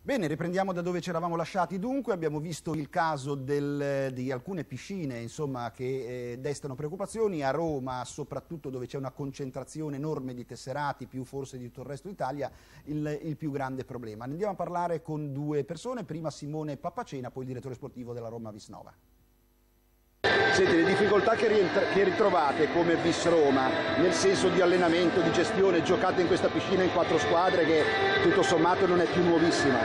Bene, riprendiamo da dove ci eravamo lasciati. Dunque, abbiamo visto il caso di alcune piscine, insomma, che destano preoccupazioni. A Roma, soprattutto dove c'è una concentrazione enorme di tesserati, più forse di tutto il resto d'Italia, il più grande problema. Ne andiamo a parlare con due persone, prima Simone Pappacena, poi il direttore sportivo della Roma Visnova. Senti, le difficoltà che ritrovate come Vis Roma, nel senso di allenamento, di gestione, giocate in questa piscina in 4 squadre che tutto sommato non è più nuovissima.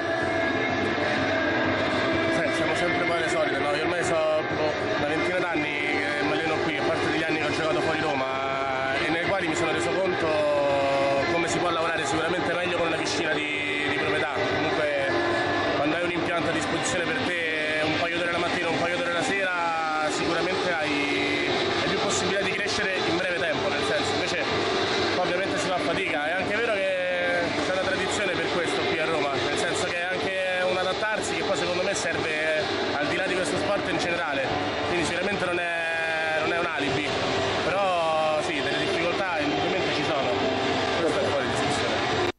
Siamo sempre poi le solite, no? Io ormai so una ventina d'anni che mi alleno qui, a parte degli anni che ho giocato fuori Roma, e nei quali mi sono reso conto come si può lavorare sicuramente meglio con una piscina di proprietà. Comunque quando hai un impianto a disposizione per te, un paio d'ore la mattina, un paio d'ore la sera, sicuramente hai più possibilità di crescere in breve tempo, nel senso, invece ovviamente si fa fatica. È anche vero che c'è una tradizione per questo qui a Roma, nel senso che è anche un adattarsi che poi secondo me serve al di là di questo sport in generale, quindi sicuramente non è un alibi, però sì, delle difficoltà indubbiamente ci sono, questo è fuori discussione.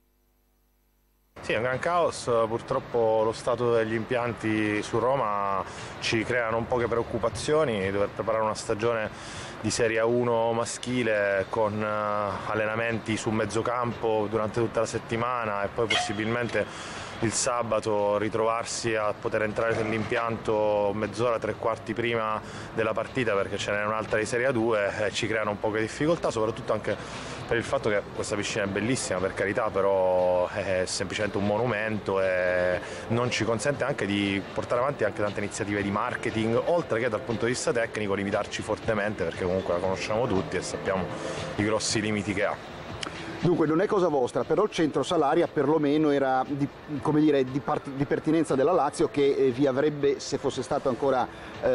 Sì, è un gran caos, purtroppo lo stato degli impianti su Roma ci crea non poche preoccupazioni, dover preparare una stagione di Serie A1 maschile con allenamenti su mezzocampo durante tutta la settimana e poi possibilmente il sabato ritrovarsi a poter entrare nell'impianto mezz'ora, 3/4 prima della partita perché ce n'è un'altra di Serie A2 ci creano un po' di difficoltà, soprattutto anche per il fatto che questa piscina è bellissima, per carità, però è semplicemente un monumento e non ci consente anche di portare avanti anche tante iniziative di marketing, oltre che dal punto di vista tecnico limitarci fortemente perché comunque la conosciamo tutti e sappiamo i grossi limiti che ha. Dunque non è cosa vostra, però il centro Salaria perlomeno era di pertinenza della Lazio che vi avrebbe, se fosse stato ancora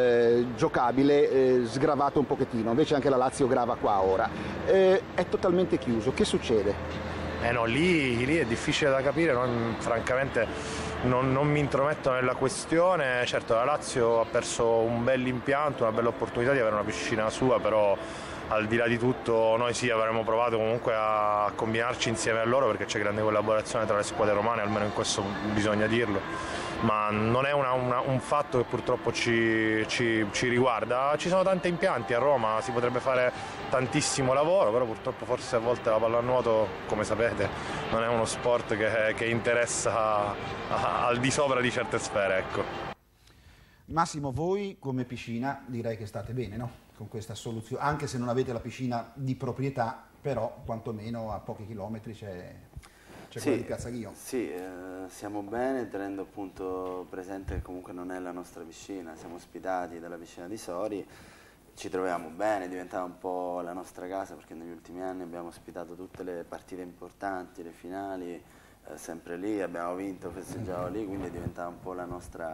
giocabile, sgravato un pochettino, invece anche la Lazio grava qua ora. È totalmente chiuso, che succede? No, lì è difficile da capire, francamente non mi intrometto nella questione. Certo la Lazio ha perso un bell'impianto, una bella opportunità di avere una piscina sua, però al di là di tutto noi sì avremmo provato comunque a combinarci insieme a loro perché c'è grande collaborazione tra le squadre romane, almeno in questo bisogna dirlo, ma non è un fatto che purtroppo ci riguarda. Ci sono tanti impianti a Roma, si potrebbe fare tantissimo lavoro, però purtroppo forse a volte la pallanuoto, come sapete, non è uno sport che interessa al di sopra di certe sfere, ecco. Massimo, voi come piscina direi che state bene, no? Con questa soluzione, anche se non avete la piscina di proprietà, però quantomeno a pochi chilometri c'è quella di Piazza Ghio. Sì, siamo bene, tenendo appunto presente che comunque non è la nostra piscina, siamo ospitati dalla piscina di Sori, ci troviamo bene, diventava un po' la nostra casa perché negli ultimi anni abbiamo ospitato tutte le partite importanti, le finali, sempre lì, abbiamo vinto, festeggiavo lì, quindi diventava un po' la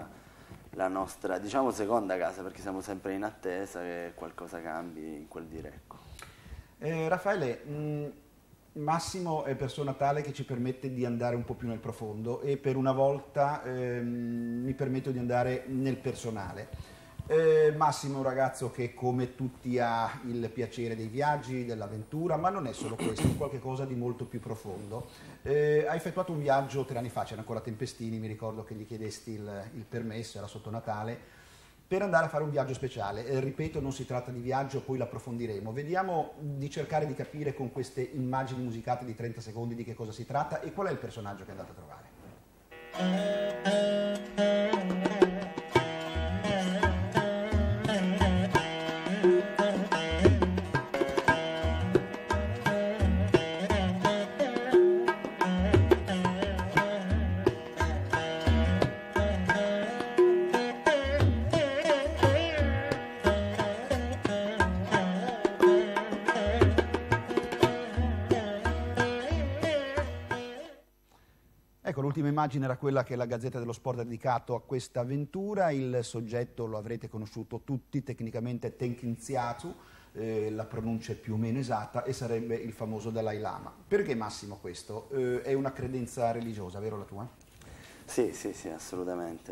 nostra diciamo seconda casa, perché siamo sempre in attesa che qualcosa cambi in quel diretto. Raffaele, Massimo è persona tale che ci permette di andare un po' più nel profondo e per una volta mi permetto di andare nel personale. Massimo è un ragazzo che come tutti ha il piacere dei viaggi, dell'avventura, ma non è solo questo, è qualcosa di molto più profondo. Ha effettuato un viaggio 3 anni fa, c'era ancora Tempestini, mi ricordo che gli chiedesti il permesso, era sotto Natale, per andare a fare un viaggio speciale. Ripeto, non si tratta di viaggio, poi l'approfondiremo. Vediamo di cercare di capire con queste immagini musicate di 30 secondi di che cosa si tratta e qual è il personaggio che è andato a trovare. Ecco, l'ultima immagine era quella che la Gazzetta dello Sport ha dedicato a questa avventura. Il soggetto lo avrete conosciuto tutti, tecnicamente Tenkinziatu, la pronuncia è più o meno esatta, e sarebbe il famoso Dalai Lama. Perché Massimo questo? È una credenza religiosa, vero la tua? Sì, assolutamente.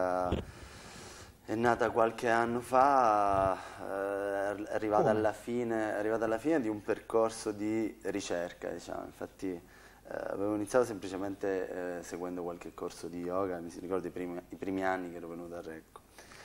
È nata qualche anno fa, è arrivata alla fine di un percorso di ricerca, diciamo. Infatti Avevo iniziato semplicemente seguendo qualche corso di yoga, mi si ricorda i primi anni che ero venuto a Recco.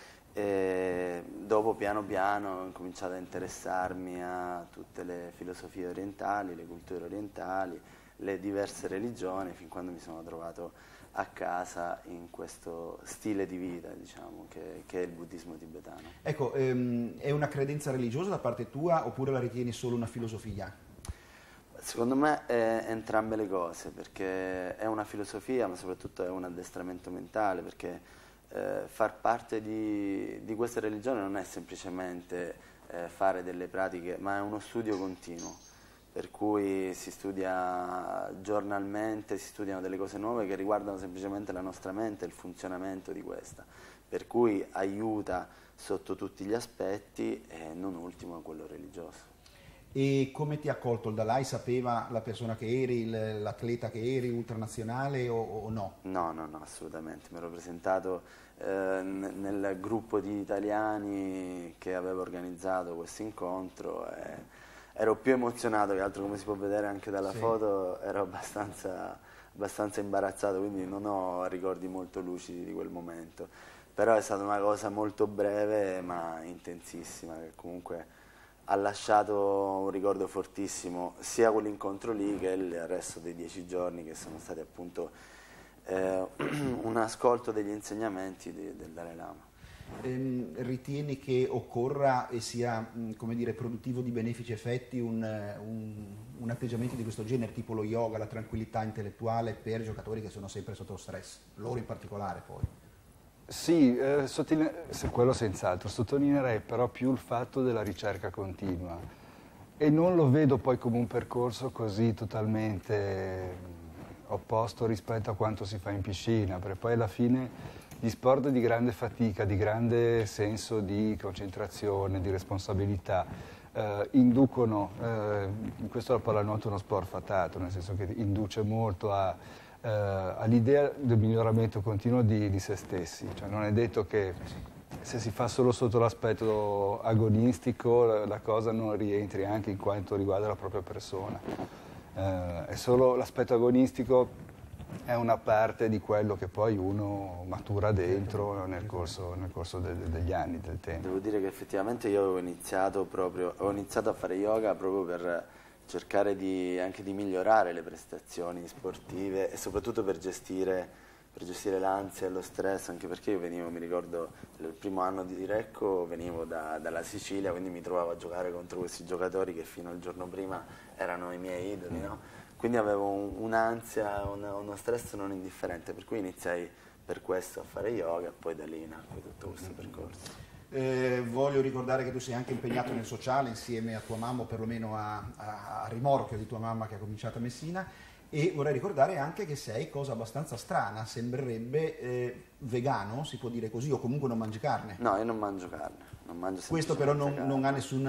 E dopo piano piano ho incominciato a interessarmi a tutte le filosofie orientali, le culture orientali, le diverse religioni, fin quando mi sono trovato a casa in questo stile di vita, diciamo, che è il buddismo tibetano. Ecco, è una credenza religiosa da parte tua oppure la ritieni solo una filosofia? Secondo me è entrambe le cose, perché è una filosofia ma soprattutto è un addestramento mentale, perché far parte di questa religione non è semplicemente fare delle pratiche, ma è uno studio continuo, per cui si studia giornalmente, si studiano delle cose nuove che riguardano semplicemente la nostra mente e il funzionamento di questa, per cui aiuta sotto tutti gli aspetti e non ultimo quello religioso. E come ti ha accolto il Dalai? Sapeva la persona che eri, l'atleta che eri, ultranazionale o no? No, assolutamente. Mi ero presentato nel gruppo di italiani che aveva organizzato questo incontro e ero più emozionato che altro, come si può vedere anche dalla foto, ero abbastanza imbarazzato, quindi non ho ricordi molto lucidi di quel momento. Però è stata una cosa molto breve ma intensissima, che comunque ha lasciato un ricordo fortissimo sia quell'incontro lì che il resto dei 10 giorni che sono stati appunto un ascolto degli insegnamenti del Dalai Lama. Ritieni che occorra e sia, come dire, produttivo di benefici effetti un atteggiamento di questo genere, tipo lo yoga, la tranquillità intellettuale per giocatori che sono sempre sotto stress, loro in particolare poi? Sì, quello senz'altro. Sottolineerei però più il fatto della ricerca continua e non lo vedo poi come un percorso così totalmente opposto rispetto a quanto si fa in piscina, perché poi alla fine gli sport di grande fatica, di grande senso di concentrazione, di responsabilità, inducono, in questo la pallanuoto è uno sport fatato, nel senso che induce molto all'idea del miglioramento continuo di se stessi, cioè non è detto che se si fa solo sotto l'aspetto agonistico la cosa non rientri anche in quanto riguarda la propria persona, è solo l'aspetto agonistico è una parte di quello che poi uno matura dentro nel corso degli anni, del tempo. Devo dire che effettivamente io ho iniziato a fare yoga proprio per cercare anche di migliorare le prestazioni sportive e soprattutto per gestire l'ansia e lo stress, anche perché io mi ricordo, il primo anno di Recco venivo dalla Sicilia, quindi mi trovavo a giocare contro questi giocatori che fino al giorno prima erano i miei idoli, no? Quindi avevo un'ansia, uno stress non indifferente, per cui iniziai per questo a fare yoga e poi da lì nacque tutto questo percorso. Voglio ricordare che tu sei anche impegnato nel sociale insieme a tua mamma, o perlomeno a rimorchio di tua mamma che ha cominciato a Messina, e vorrei ricordare anche che sei, cosa abbastanza strana, sembrerebbe vegano, si può dire così, o comunque non mangi carne. No, io non mangio carne. Non mangio questo però non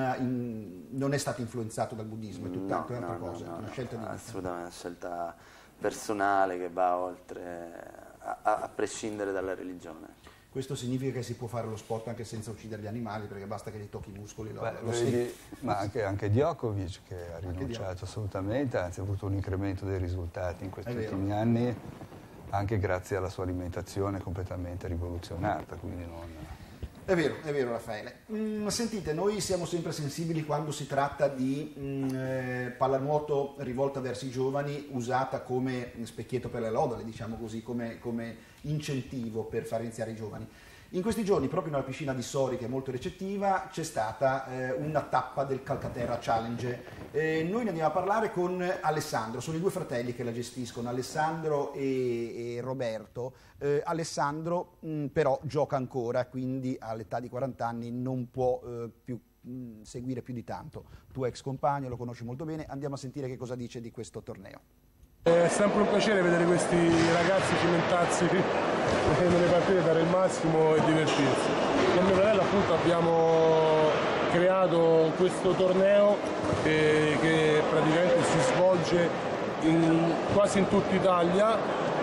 è stato influenzato dal buddismo, è tutt'altro un'altra cosa, no, una scelta di vita. Assolutamente, una scelta personale che va oltre, a prescindere dalla religione. Questo significa che si può fare lo sport anche senza uccidere gli animali, perché basta che gli tocchi i muscoli, lo senti. Ma anche Djokovic che ha rinunciato assolutamente, anzi ha avuto un incremento dei risultati in questi ultimi anni, anche grazie alla sua alimentazione completamente rivoluzionata, quindi non... È vero Raffaele. Sentite, noi siamo sempre sensibili quando si tratta di pallanuoto rivolta verso i giovani, usata come specchietto per le lodole, diciamo così, come incentivo per far iniziare i giovani. In questi giorni, proprio nella piscina di Sori, che è molto recettiva, c'è stata una tappa del Calcaterra Challenge. Noi ne andiamo a parlare con Alessandro, sono i due fratelli che la gestiscono, Alessandro e Roberto. Alessandro però gioca ancora, quindi all'età di 40 anni non può più seguire più di tanto. Tuo ex compagno, lo conosci molto bene, andiamo a sentire che cosa dice di questo torneo. È sempre un piacere vedere questi ragazzi cimentarsi nelle partite, dare il massimo e divertirsi. Con mio fratello appunto abbiamo creato questo torneo che praticamente si svolge quasi in tutta Italia,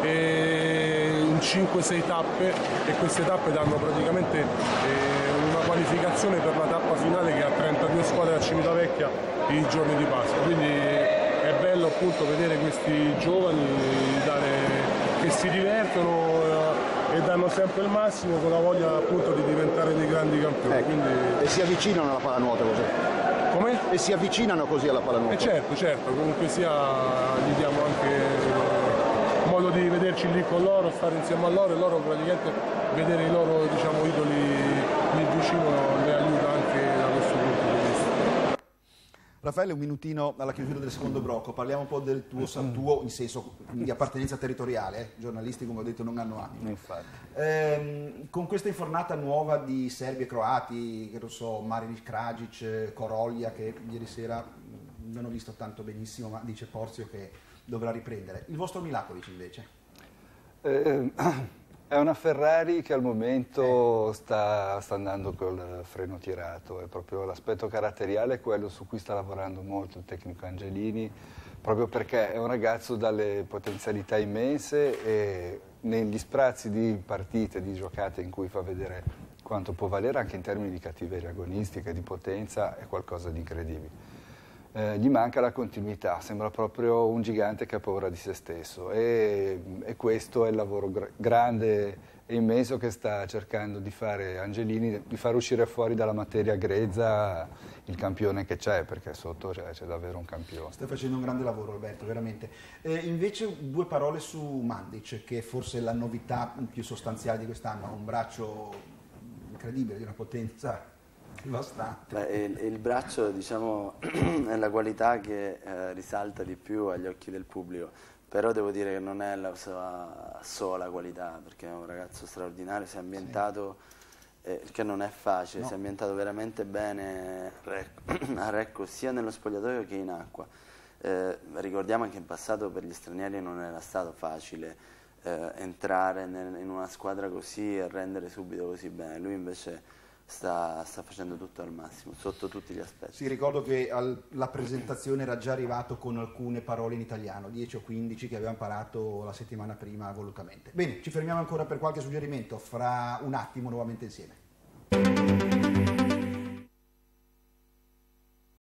in 5-6 tappe, e queste tappe danno praticamente una qualificazione per la tappa finale che ha 32 squadre a Civitavecchia i giorni di Pasqua. Quindi è bello appunto vedere questi giovani che si divertono e danno sempre il massimo con la voglia appunto di diventare dei grandi campioni. Ecco. Quindi... E si avvicinano alla pallanuoto così? Come? E si avvicinano così alla pallanuoto? Certo, comunque sia gli diamo anche modo di vederci lì con loro, stare insieme a loro e loro praticamente vedere i loro idoli lì vicino le aiuta anche da questo punto di vista. Raffaele, un minutino alla chiusura del secondo blocco, parliamo un po' del tuo in senso di appartenenza territoriale, giornalisti come ho detto non hanno animo. Infatti. Con questa infornata nuova di serbi e croati, che lo so, Marinic, Kragic, Korolja, che ieri sera non ho visto tanto benissimo, ma dice Porzio che dovrà riprendere. Il vostro Milakovic invece? È una Ferrari che al momento sta andando col freno tirato, è proprio l'aspetto caratteriale è quello su cui sta lavorando molto il tecnico Angelini, proprio perché è un ragazzo dalle potenzialità immense e negli sprazzi di partite, di giocate in cui fa vedere quanto può valere anche in termini di cattiveria agonistica e di potenza è qualcosa di incredibile. Gli manca la continuità, sembra proprio un gigante che ha paura di se stesso e questo è il lavoro grande e immenso che sta cercando di fare Angelini, di far uscire fuori dalla materia grezza il campione che c'è, perché sotto c'è davvero un campione. Sta facendo un grande lavoro Alberto, veramente. Invece due parole su Mandic, che è forse la novità più sostanziale di quest'anno, ha un braccio incredibile, di una potenza devastante. Beh, il braccio diciamo è la qualità che risalta di più agli occhi del pubblico, però devo dire che non è la sua sola qualità, perché è un ragazzo straordinario, si è ambientato, che non è facile, si è ambientato veramente bene a Recco sia nello spogliatoio che in acqua. Ricordiamo anche in passato per gli stranieri non era stato facile entrare in una squadra così e rendere subito così bene, lui invece sta facendo tutto al massimo, sotto tutti gli aspetti. Sì, ricordo che alla presentazione era già arrivato con alcune parole in italiano, 10 o 15 che aveva imparato la settimana prima volutamente. Bene, ci fermiamo ancora per qualche suggerimento, fra un attimo nuovamente insieme.